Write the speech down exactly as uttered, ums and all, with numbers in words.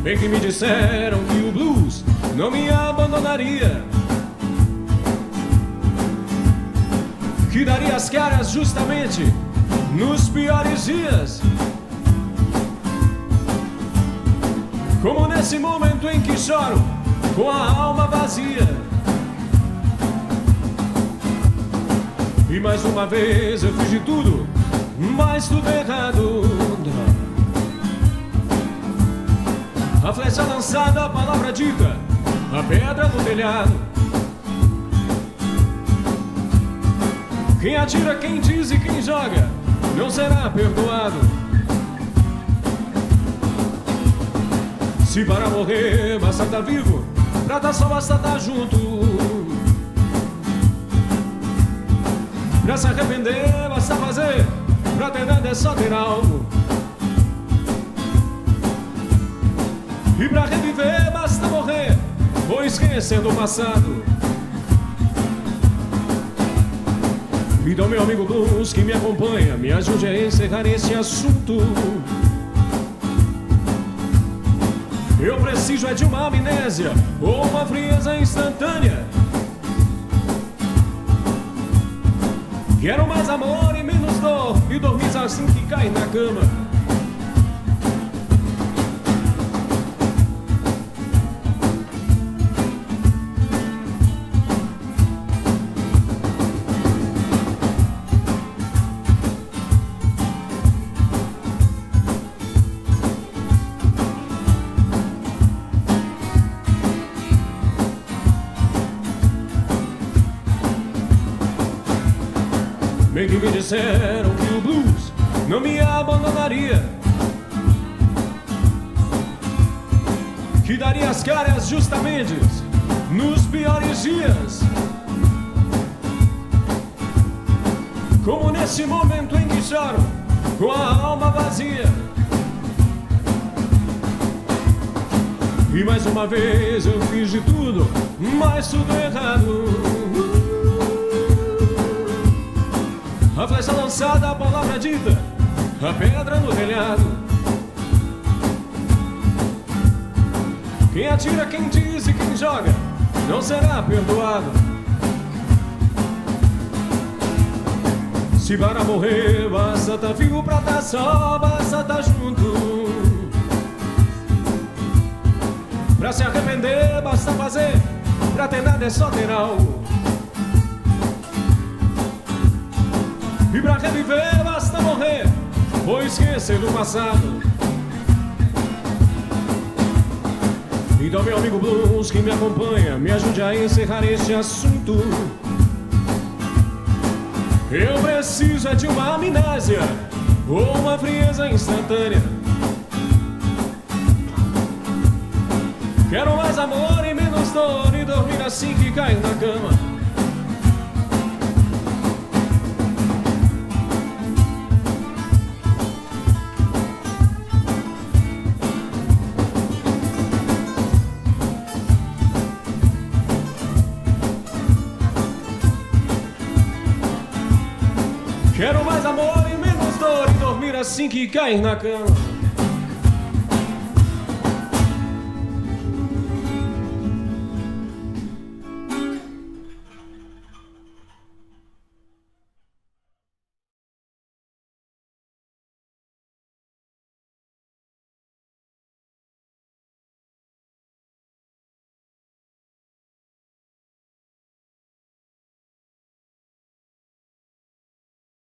Bem que me disseram que o blues não me abandonaria, que daria as caras justamente nos piores dias, como nesse momento em que choro com a alma vazia. E mais uma vez eu fiz de tudo, mas tudo errado. A flecha lançada, a palavra dita, a pedra no telhado. Quem atira, quem diz e quem joga não será perdoado. Se para morrer basta estar vivo, pra estar só basta estar junto. Pra se arrepender basta fazer, pra ter nada é só ter algo. E pra reviver basta morrer ou esquecer do passado. Então, meu amigo blues que me acompanha, me ajude a encerrar esse assunto. Eu preciso é de uma amnésia ou uma frieza instantânea. Quero mais amor e menos dor, e dormir assim que cai na cama. Bem que me disseram que o blues não me abandonaria, que daria as caras justamente nos piores dias, como nesse momento em que choro com a alma vazia. E mais uma vez eu fiz de tudo, mas tudo errado. A flecha lançada, a palavra dita, a pedra no telhado. Quem atira, quem diz e quem joga não será perdoado. Se para morrer basta estar vivo, pra estar só basta estar junto. Pra se arrepender basta fazer, pra ter nada é só ter algo. E pra reviver basta morrer ou esquecer do passado. Então, meu amigo blues que me acompanha, me ajude a encerrar este assunto. Eu preciso é de uma amnésia ou uma frieza instantânea. Quero mais amor e menos dor, e dormir assim que cair na cama. Quero mais amor e menos dor, e dormir assim que cair na cama.